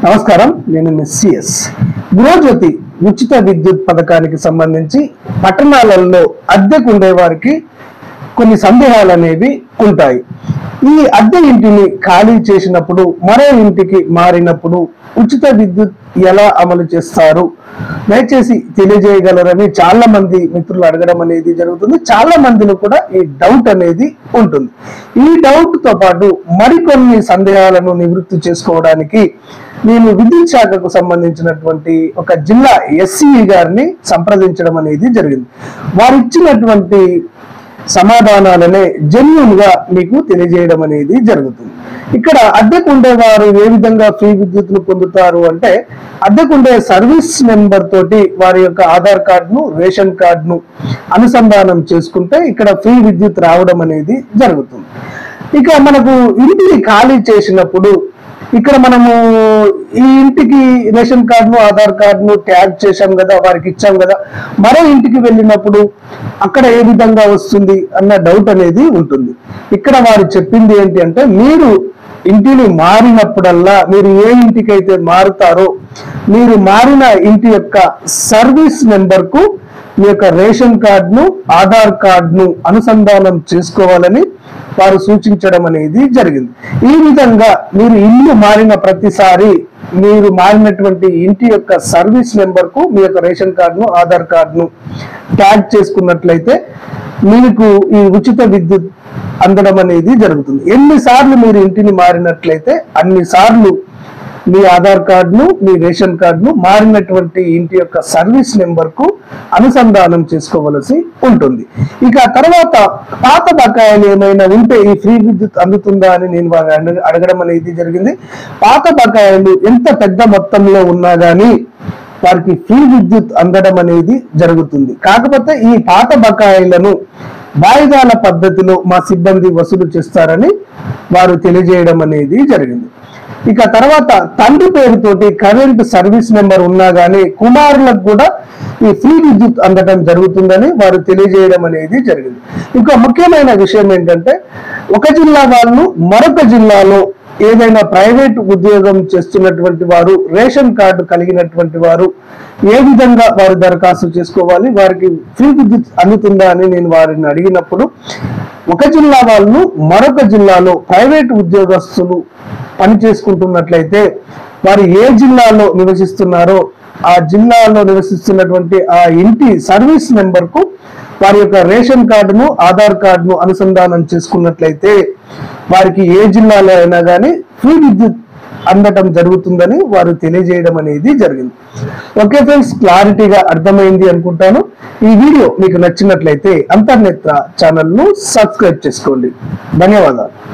నమస్కారం, నేను మిస్సిఎస్. గృహజ్యోతి ఉచిత విద్యుత్ పథకానికి సంబంధించి పట్టణాలలో అద్దెకు ఉండే వారికి కొన్ని సందేహాలు అనేవి ఉంటాయి. ఈ అద్దె ఇంటిని ఖాళీ చేసినప్పుడు మరో ఇంటికి మారినప్పుడు ఉచిత విద్యుత్ ఎలా అమలు చేస్తారు, దయచేసి తెలియజేయగలరని చాలా మంది మిత్రులు అడగడం అనేది జరుగుతుంది. చాలా మందిలో కూడా ఈ డౌట్ అనేది ఉంటుంది. ఈ డౌట్ తో పాటు మరికొన్ని సందేహాలను నివృత్తి చేసుకోవడానికి నేను విద్యుత్ శాఖకు సంబంధించినటువంటి ఒక జిల్లా ఎస్సీ గారిని సంప్రదించడం అనేది జరిగింది. వారు ఇచ్చినటువంటి సమాధానాలనే జెన్యూన్ గా మీకు తెలియజేయడం అనేది జరుగుతుంది. ఇక్కడ అద్దెకు ఉండేవారు ఏ విధంగా ఫ్రీ విద్యుత్ను పొందుతారు అంటే, అద్దెకుండే సర్వీస్ నెంబర్ తోటి వారి యొక్క ఆధార్ కార్డును, రేషన్ కార్డును అనుసంధానం చేసుకుంటే ఇక్కడ ఫ్రీ విద్యుత్ రావడం అనేది జరుగుతుంది. ఇక మనకు ఇంటిని ఖాళీ చేసినప్పుడు ఇక్కడ మనము ఈ ఇంటికి రేషన్ కార్డును, ఆధార్ కార్డును ట్యాగ్ చేశాం కదా, వారికి ఇచ్చాం కదా, మరో ఇంటికి వెళ్ళినప్పుడు అక్కడ ఏ విధంగా వస్తుంది అన్న డౌట్ అనేది ఉంటుంది. ఇక్కడ వారు చెప్పింది ఏంటి అంటే, మీరు ఇంటిని మారినప్పుడల్లా మీరు ఏ ఇంటికైతే మారుతారో మీరు మారిన ఇంటి యొక్క సర్వీస్ నెంబర్ కు మీ యొక్క రేషన్ కార్డును, ఆధార్ కార్డును అనుసంధానం చేసుకోవాలని వారు సూచించడం అనేది జరిగింది. ఈ విధంగా మీరు ఇల్లు మారిన ప్రతిసారి మీరు మారినటువంటి ఇంటి యొక్క సర్వీస్ నెంబర్ కు మీ యొక్క రేషన్ కార్డును, ఆధార్ కార్డును ట్యాగ్ చేసుకున్నట్లయితే మీకు ఈ ఉచిత విద్యుత్ అందడం అనేది జరుగుతుంది. ఎన్నిసార్లు మీరు ఇంటిని మారినట్లయితే అన్నిసార్లు మీ ఆధార్ కార్డును, మీ రేషన్ కార్డును మారినటువంటి ఇంటి యొక్క సర్వీస్ నెంబర్ కు అనుసంధానం చేసుకోవలసి ఉంటుంది. ఇక తర్వాత పాత బకాయిలు ఏమైనా ఉంటే ఈ ఫ్రీ విద్యుత్ అందుతుందా అని నేను అడగడం అనేది జరిగింది. పాత బకాయిలు ఎంత పెద్ద మొత్తంలో ఉన్నా గానీ వారికి ఫ్రీ విద్యుత్ అందడం అనేది జరుగుతుంది. కాకపోతే ఈ పాత బకాయిలను వాయిదాల పద్ధతిలో మా సిబ్బంది వసూలు చేస్తారని వారు తెలియజేయడం అనేది జరిగింది. ఇక తర్వాత తండ్రి పేరుతోటి కరెంట్ సర్వీస్ నెంబర్ ఉన్నా గానీ కుమారులకు కూడా ఈ ఫ్రీ విద్యుత్ అందడం జరుగుతుందని వారు తెలియజేయడం అనేది జరిగింది. ఇంకా ముఖ్యమైన విషయం ఏంటంటే, ఒక జిల్లా వాళ్ళు మరొక జిల్లాలో ఏదైనా ప్రైవేట్ ఉద్యోగం చేస్తున్నటువంటి వారు, రేషన్ కార్డు కలిగినటువంటి వారు ఏ విధంగా వారు దరఖాస్తు చేసుకోవాలి, వారికి ఫ్రీ విద్యుత్ అందుతుందా అని నేను వారిని అడిగినప్పుడు, ఒక జిల్లా వాళ్ళు మరొక జిల్లాలో ప్రైవేట్ ఉద్యోగస్తులు పని చేసుకుంటున్నట్లయితే వారు ఏ జిల్లాలో నివసిస్తున్నారో ఆ జిల్లాలో నివసిస్తున్నటువంటి ఆ ఇంటి సర్వీస్ నెంబర్ కు వారి యొక్క రేషన్ కార్డును, ఆధార్ కార్డును అనుసంధానం చేసుకున్నట్లయితే వారికి ఏ జిల్లాలో అయినా కానీ ఫ్రీ విద్యుత్ అందటం జరుగుతుందని వారు తెలియజేయడం అనేది జరిగింది. ఓకే ఫ్రెండ్స్, క్లారిటీగా అర్థమైంది అనుకుంటాను. ఈ వీడియో మీకు నచ్చినట్లయితే అంతర్నేత్ర ఛానల్ ను సబ్స్క్రైబ్ చేసుకోండి. ధన్యవాదాలు.